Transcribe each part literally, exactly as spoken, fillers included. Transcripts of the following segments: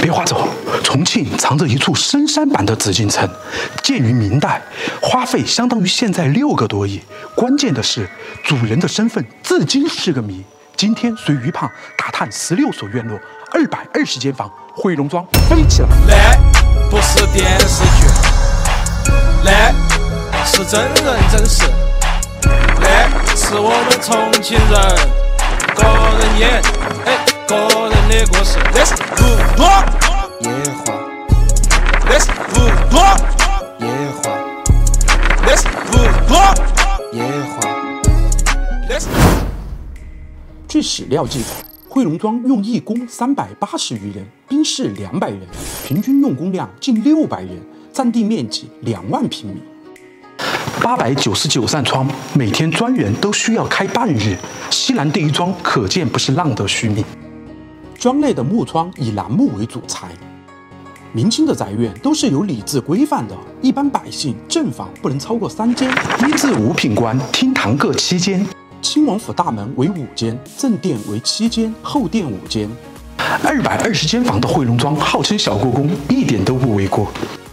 别划走，重庆藏着一处深山版的紫禁城，建于明代，花费相当于现在六个多亿。关键的是，主人的身份至今是个谜。今天随于胖打探十六所院落，二百二十间房，回龙庄飞起来。 那不是电视剧，那是真人真事，那是我们重庆人个人演，哎，个人的故事。那是不多野花，那是不多野花，那是不多野花，那是。 据史料记载，回龙庄用义工三百八十余人，兵士两百人，平均用工量近六百人，占地面积两万平米。八百九十九扇窗，每天专员都需要开半日。西南第一庄可见不是浪得虚名。庄内的木窗以楠木为主材。明清的宅院都是有礼制规范的，一般百姓正房不能超过三间，一至五品官厅堂各七间。清王府大门为五间，正殿为七间，后殿五间。二百二十间房的回龙庄号称小故宫，一点都不为过。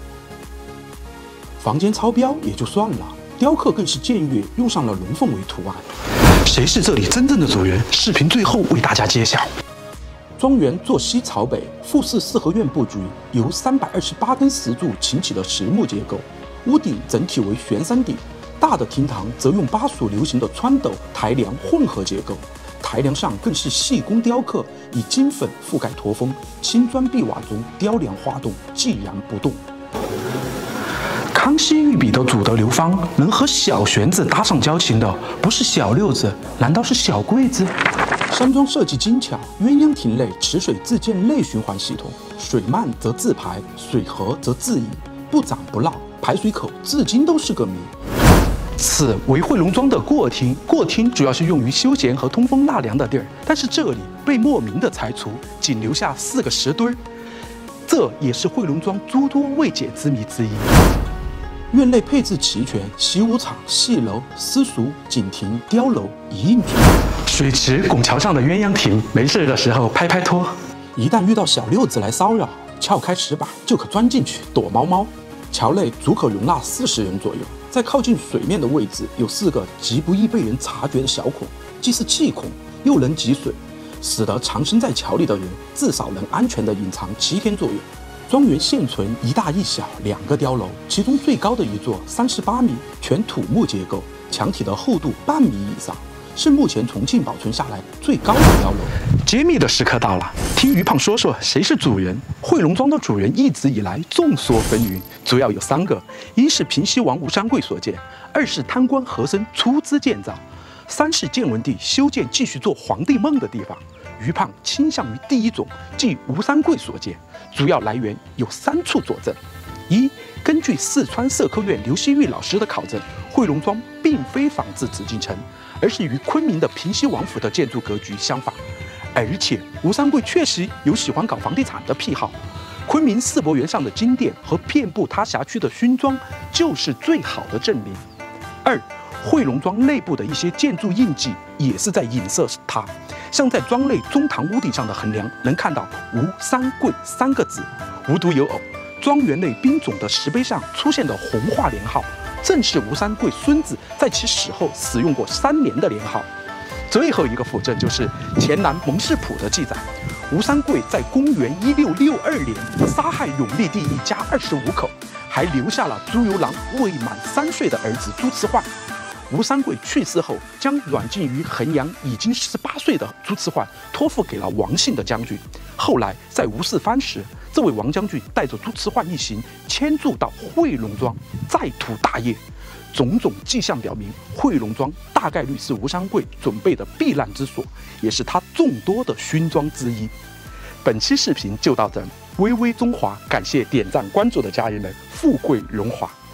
房间超标也就算了，雕刻更是僭越，用上了龙凤为图案。谁是这里真正的主人？视频最后为大家揭晓。庄园坐西朝北，复式四合院布局，由三百二十八根石柱擎起的实木结构，屋顶整体为悬山顶。大的厅堂则用巴蜀流行的穿斗台梁混合结构，台梁上更是细工雕刻，以金粉覆盖驼峰，青砖碧瓦中雕梁画栋，寂然不动。康熙御笔的祖德流芳，能和小玄子搭上交情的，不是小六子，难道是小桂子？山庄设计精巧，鸳鸯亭内池水自建内循环系统，水漫则自排，水合则自溢，不涨不涝，排水口至今都是个谜。此为回龙庄的过厅，过厅主要是用于休闲和通风纳凉的地儿，但是这里被莫名的拆除，仅留下四个石墩儿，这也是回龙庄诸多未解之谜之一。院内配置齐全，习武场、戏楼、私塾、景亭、碉楼一应俱全。水池、拱桥上的鸳鸯亭，没事的时候拍拍拖。一旦遇到小六子来骚扰，撬开石板就可钻进去躲猫猫。桥内足可容纳四十人左右。在靠近水面的位置有四个极不易被人察觉的小孔，既是气孔，又能集水，使得藏身在桥里的人至少能安全地隐藏七天左右。庄园现存一大一小两个碉楼，其中最高的一座三十八米，全土木结构，墙体的厚度半米以上，是目前重庆保存下来最高的碉楼。揭秘的时刻到了，听于胖说说谁是主人。回龙庄的主人一直以来众说纷纭，主要有三个：一是平西王吴三桂所建，二是贪官和珅出资建造，三是建文帝修建继续做皇帝梦的地方。于胖倾向于第一种，即吴三桂所建，主要来源有三处佐证：一，根据四川社科院刘希玉老师的考证，回龙庄并非仿制紫禁城，而是与昆明的平西王府的建筑格局相仿。而且吴三桂确实有喜欢搞房地产的癖好，昆明世博园上的金殿和遍布他辖区的勋庄就是最好的证明。二，回龙庄内部的一些建筑印记也是在影射它，像在庄内中堂屋顶上的横梁能看到吴三桂三个字。无独有偶，庄园内兵种的石碑上出现的红画连号，正是吴三桂孙子在其死后使用过三年的连号。最后一个辅证就是黔南蒙氏谱的记载，吴三桂在公元一六六二年杀害永历帝一家二十五口，还留下了朱由榔未满三岁的儿子朱慈焕。吴三桂去世后，将软禁于衡阳已经十八岁的朱慈焕托付给了王姓的将军。后来在吴世蕃时，这位王将军带着朱慈焕一行迁驻到回龙庄，再图大业。种种迹象表明，回龙庄大概率是吴三桂准备的避难之所，也是他众多的勋庄之一。本期视频就到这，微微中华感谢点赞关注的家人们，富贵荣华。